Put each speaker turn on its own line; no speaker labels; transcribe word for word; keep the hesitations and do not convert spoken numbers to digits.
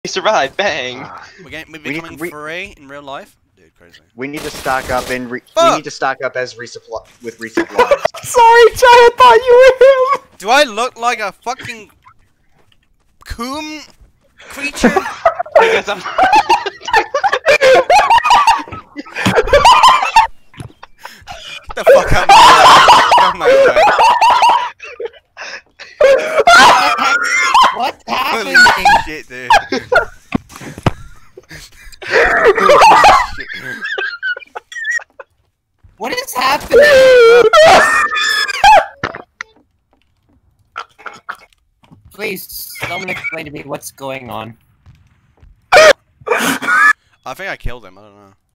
survived. Bang.
We're, getting, we're
We need-
becoming
we-
free in real life. Dude, crazy.
We need to stock up and re we
Fuck!
need to stock up as resupply with resupplies.
Sorry, Jay, I thought you were him!
Do I look like a fucking coom creature?
I guess I'm.
Get the fuck out of my way. Out of my way.
What happened?
Holy shit, dude.
What is happening? Please, someone explain to me what's going on.
I think I killed him, I don't know.